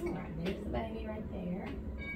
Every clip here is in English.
Alright, there's the baby right there.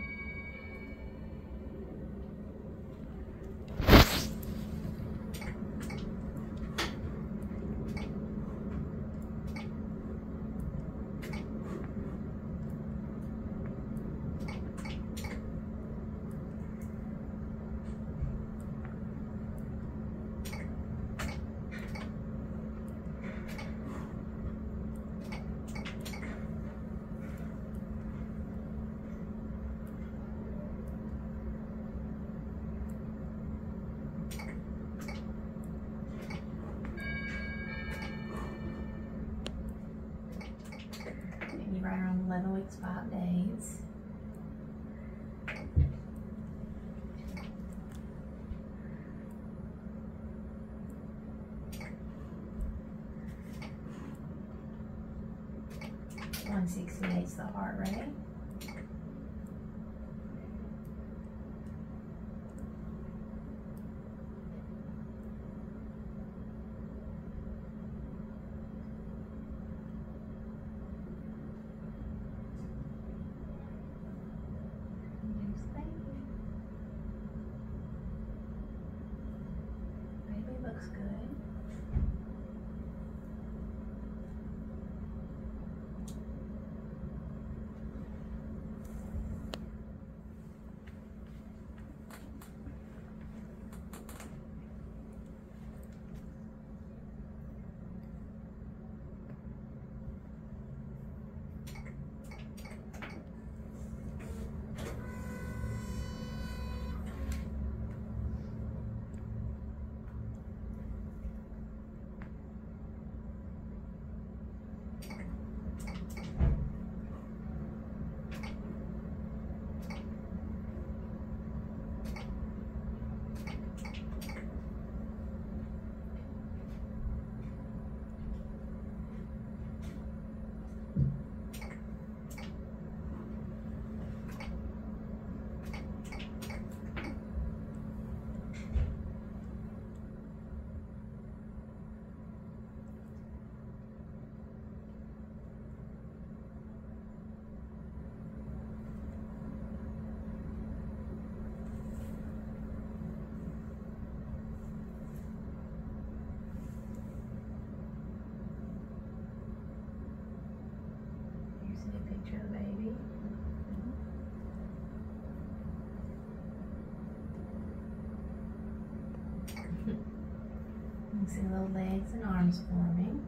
Maybe right around 11 weeks, 5 days. .168's the heart rate. There's baby. Baby looks good. Here's a good picture of the baby. You can see little legs and arms forming.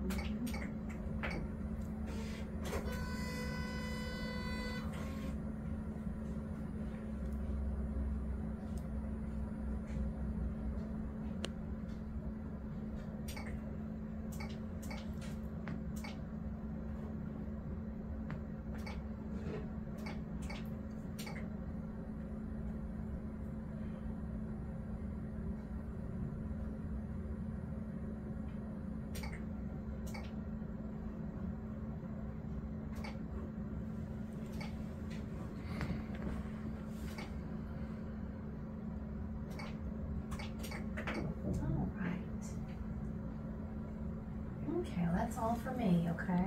Okay, well that's all for me, okay?